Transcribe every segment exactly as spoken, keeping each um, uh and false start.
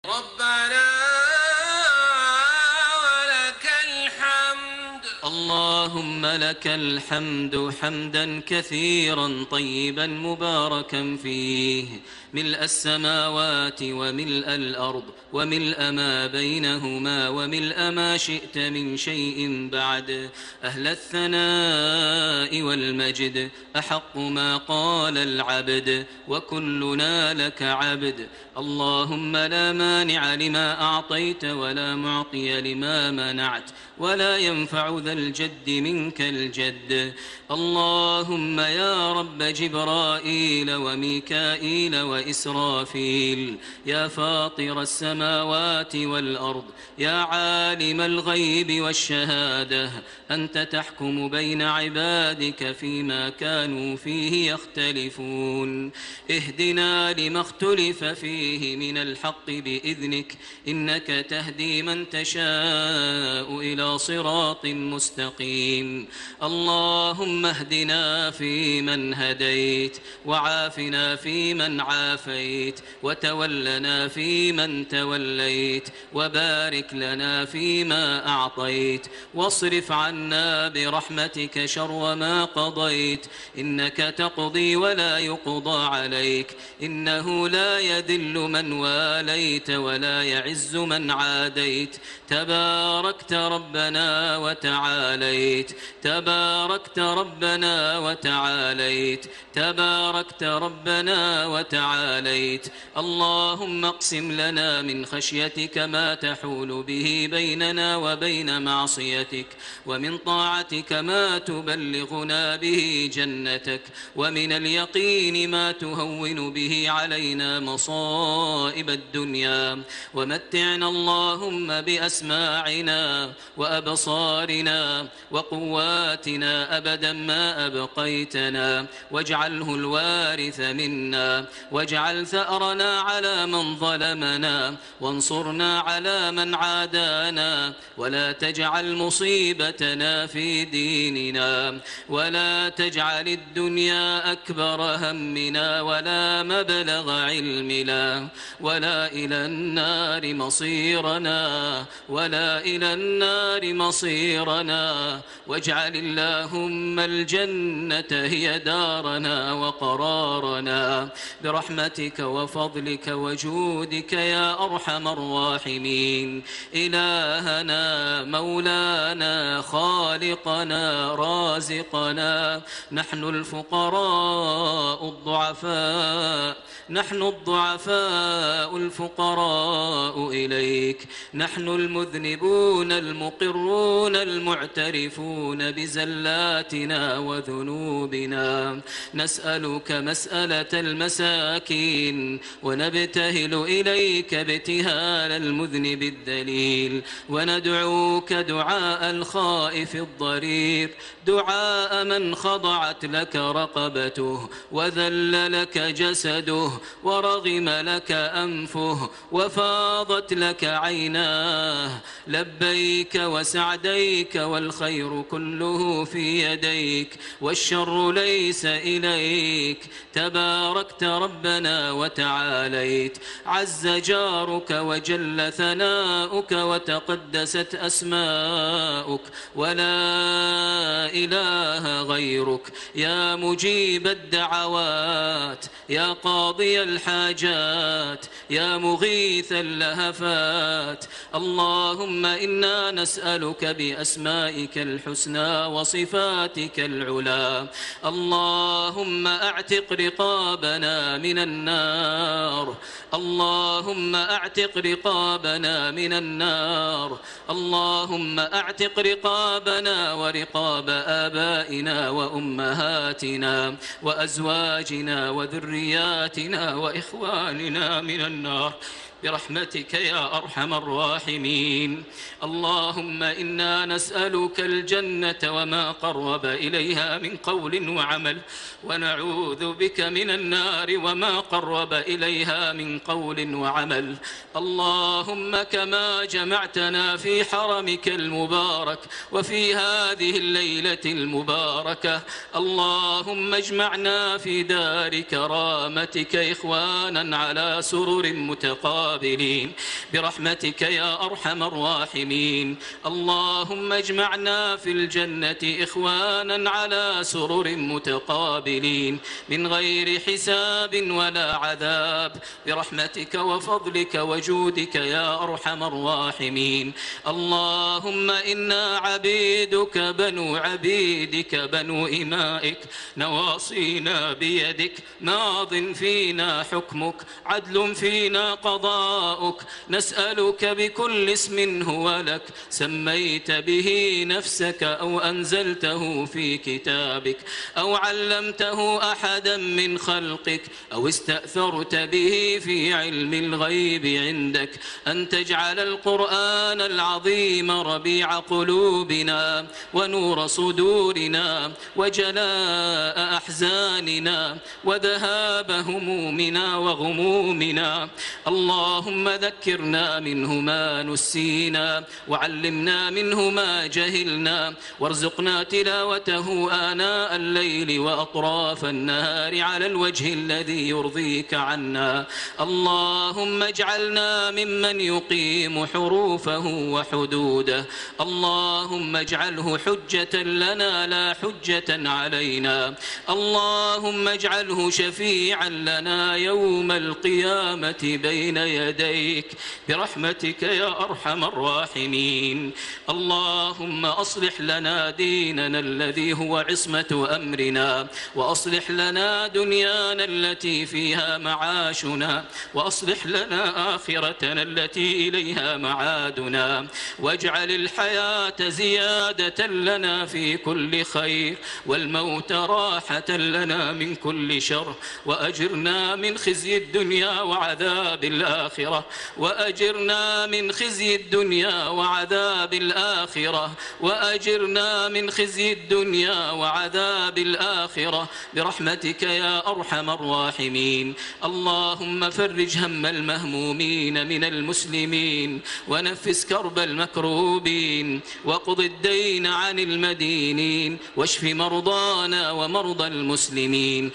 ربنا ولك الحمد. اللهم لك الحمد حمدا كثيرا طيبا مباركا فيه، ملء السماوات وملء الأرض وملء ما بينهما وملء ما شئت من شيء بعد، أهل الثناء والمجد، أحق ما قال العبد وكلنا لك عبد. اللهم لا مانع لما أعطيت ولا معطي لما منعت ولا ينفع ذا الجد منك الجد. اللهم يا رب جبرائيل وميكائيل وإسرافيل، يا فاطر السماوات والأرض، يا عالم الغيب والشهادة، أنت تحكم بين عبادك فيما كانوا فيه يختلفون، اهدنا لما اختلف فيه من الحق بإذنك، إنك تهدي من تشاء إلى صراط مستقيم. اللهم اهدنا فيمن هديت، وعافنا فيمن عافيت، وتولنا فيمن توليت، وبارك لنا فيما أعطيت، واصرف عنا برحمتك شر ما قضيت، إنك تقضي ولا يقضى عليك، إنه لا يذل من واليت ولا يعز من عاديت، تباركت ربنا وتعاليت، تباركت ربنا وتعاليت، تباركت ربنا وتعاليت. اللهم اقسم لنا من خشيتك ما تحول به بيننا وبين معصيتك، ومن طاعتك ما تبلغنا به جنتك، ومن اليقين ما تهون به علينا مصائب الدنيا، ومتعنا اللهم بأسماعنا وأبصارنا وقواتنا أبدا ما أبقيتنا، واجعله الوارث منا، واجعل ثأرنا على من ظلمنا، وانصرنا على من عادانا، ولا تجعل مصيبتنا في ديننا، ولا تجعل الدنيا أكبر همنا ولا مبلغ علمنا، ولا إلى النار مصيرنا، ولا إلى النار مصيرنا، واجعل اللهم الجنة هي دارنا وقرارنا، برحمتك وفضلك وجودك يا أرحم الراحمين. إلهنا مولانا خالقنا رازقنا، نحن الفقراء الضعفاء، نحن الضعفاء الفقراء إليك، نحن المذنبون المقرون المعترفون بزلاتنا وذنوبنا، نسألك مسألة المساكين، ونبتهل إليك ابتهال المذنب الذليل، وندعوك دعاء الخائف الضرير، دعاء من خضعت لك رقبته وذل لك جسده ورغم لك أنفه وفاضت لك عيناه، لبيك وسعديك والخير كله في يديك والشر ليس إليك، تباركت ربنا وتعاليت، عز جارك وجل ثناؤك وتقدست أسماؤك، ولا إله غيرك، يا مجيب الدعوات، يا قاضي الحاجات، يا مغيث اللهفات. اللهم إنا نسألك بأسمائك الحسنى وصفاتك العلى، اللهم أعتق رقابنا من النار، اللهم أعتق رقابنا من النار، اللهم أعتق رقابنا ورقاب آبائنا وأمهاتنا وأزواجنا وذرياتنا وإخواننا من النار برحمتك يا أرحم الراحمين. اللهم إنا نسألك الجنة وما قرب إليها من قول وعمل، ونعوذ بك من النار وما قرب إليها من قول وعمل. اللهم كما جمعتنا في حرمك المبارك وفي هذه الليلة المباركة، اللهم اجمعنا في دار كرامتك إخوانا على سرر متقابلين المتقابلين برحمتك يا أرحم الراحمين. اللهم اجمعنا في الجنة إخوانا على سرر متقابلين من غير حساب ولا عذاب برحمتك وفضلك وجودك يا أرحم الراحمين. اللهم إنا عبيدك بنو عبيدك بنو إمائك نواصينا بيدك ماض فينا حكمك عدل فينا قضاؤك نسألك بكل اسم هو لك سميت به نفسك أو أنزلته في كتابك أو علمته أحدا من خلقك أو استأثرت به في علم الغيب عندك أن تجعل القرآن العظيم ربيع قلوبنا ونور صدورنا وجلاء أحزاننا وذهاب همومنا وغمومنا. اللهم ذكرنا منه ما نسينا وعلمنا منه ما جهلنا وارزقنا تلاوته آناء الليل وأطراف النهار على الوجه الذي يرضيك عنا. اللهم اجعلنا ممن يقيم حروفه وحدوده. اللهم اجعله حجة لنا لا حجة علينا. اللهم اجعله شفيعا لنا يوم القيامة بين يديك برحمتك يا أرحم الراحمين. اللهم أصلح لنا ديننا الذي هو عصمة أمرنا وأصلح لنا دنيانا التي فيها معاشنا وأصلح لنا آخرتنا التي إليها معادنا واجعل الحياة زيادة لنا في كل خير والموت راحة لنا من كل شر وأجرنا من خزي الدنيا وعذاب الآخرة وأجرنا من خزي الدنيا وعذاب الآخرة وأجرنا من خزي الدنيا وعذاب الآخرة برحمتك يا أرحم الراحمين. اللهم فرج هم المهمومين من المسلمين ونفس كرب المكروبين وقض الدين عن المدينين واشف مرضانا ومرضى المسلمين.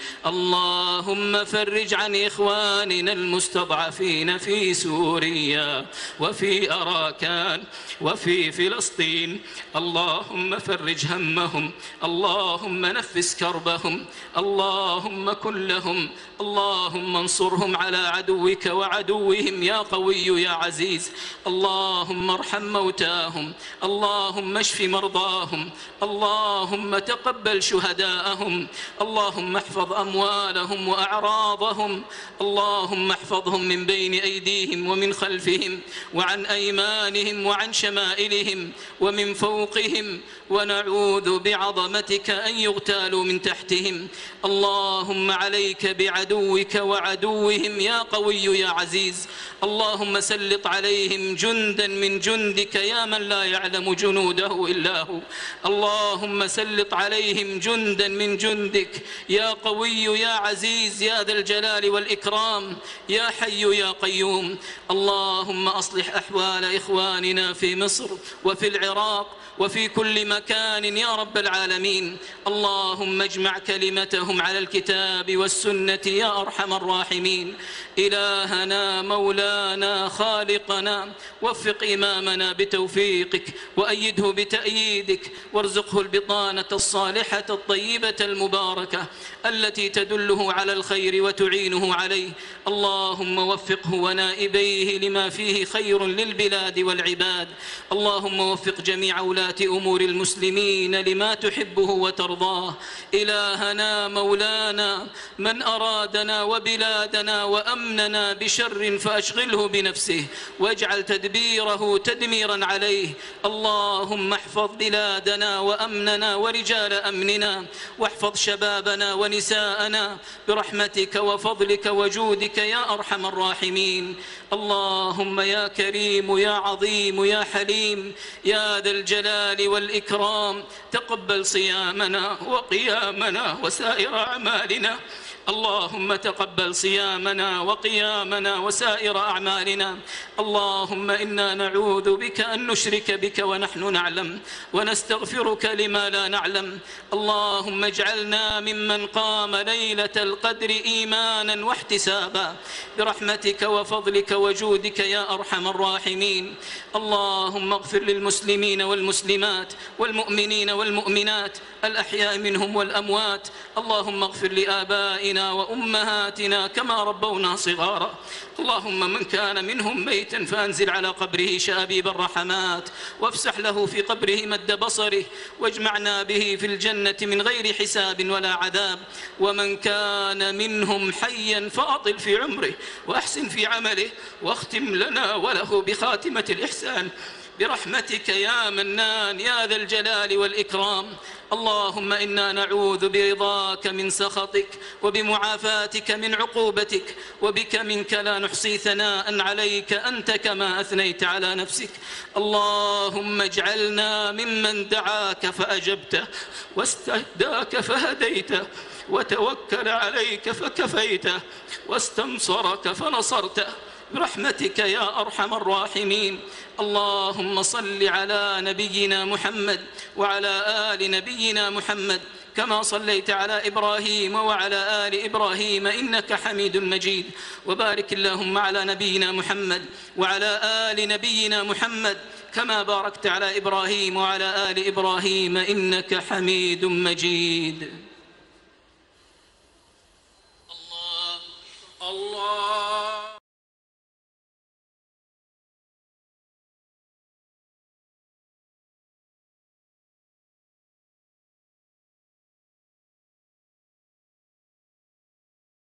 اللهم فرج عن إخواننا المستضعفين في سوريا وفي أراكان وفي فلسطين. اللهم فرج همهم. اللهم نفس كربهم. اللهم كن لهم. اللهم انصرهم على عدوك وعدوهم يا قوي يا عزيز. اللهم ارحم موتاهم. اللهم اشف مرضاهم. اللهم تقبل شهداءهم. اللهم احفظ أموالهم وأعراضهم. اللهم احفظهم من بين أيديهم ومن خلفهم وعن أيمانهم وعن شمائلهم ومن فوقهم ونعوذ بعظمتك أن يغتالوا من تحتهم. اللهم عليك بعدوك وعدوهم يا قوي يا عزيز. اللهم سلط عليهم جندا من جندك يا من لا يعلم جنوده إلا هو. اللهم سلط عليهم جندا من جندك يا قوي يا عزيز يا ذا الجلال والإكرام يا حي يا قيوم. اللهم أصلح أحوال إخواننا في مصر وفي العراق وفي كل مكان يا رب العالمين. اللهم اجمع كلمتهم على الكتاب والسنة يا أرحم الراحمين. إلهنا مولانا خالقنا وفق إمامنا بتوفيقك وأيده بتأييدك وارزقه البطانة الصالحة الطيبة المباركة التي تدله على الخير وتعينه عليه. اللهم وفقه ونائبيه لما فيه خير للبلاد والعباد. اللهم وفق جميع ولاة أمور المسلمين لما تحبه وترضاه. إلهنا مولانا من أرادنا وبلادنا وأمننا بشر فأشغله بنفسه واجعل تدبيره تدميرا عليه. اللهم احفظ بلادنا وأمننا ورجال أمننا واحفظ شبابنا ونساءنا برحمتك وفضلك وجودك يا أرحم الراحمين. اللهم يا كريم يا عظيم يا حليم يا ذا الجلال والإكرام تقبل صيامنا وقيامنا وسائر أعمالنا. اللهم تقبل صيامنا وقيامنا وسائر أعمالنا. اللهم إنا نعوذ بك أن نشرك بك ونحن نعلم، ونستغفرك لما لا نعلم. اللهم اجعلنا ممن قام ليلة القدر إيمانا واحتسابا برحمتك وفضلك وجودك يا أرحم الراحمين. اللهم اغفر للمسلمين والمسلمات والمؤمنين والمؤمنات الأحياء منهم والأموات. اللهم اغفر لآبائنا وأمهاتنا كما ربونا صغارا. اللهم من كان منهم ميتا فأنزل على قبره شآبيب الرحمات، وافسح له في قبره مد بصره، واجمعنا به في الجنة من غير حساب ولا عذاب. ومن كان منهم حيا فأطل في عمره وأحسن في عمله، واختم لنا وله بخاتمة الإحسان برحمتك يا منان يا ذا الجلال والإكرام. اللهم إنا نعوذ برضاك من سخطك، وبمعافاتك من عقوبتك، وبك منك لا نحصي ثناء عليك أنت كما أثنيت على نفسك. اللهم اجعلنا ممن دعاك فأجبته، واستهداك فهديته، وتوكل عليك فكفيته، واستنصرك فنصرته برحمتك يا أرحم الراحمين. اللهم صل على نبينا محمد وعلى آل نبينا محمد كما صليت على إبراهيم وعلى آل إبراهيم إنك حميد مجيد. وبارك اللهم على نبينا محمد وعلى آل نبينا محمد كما باركت على إبراهيم وعلى آل إبراهيم إنك حميد مجيد. الله الله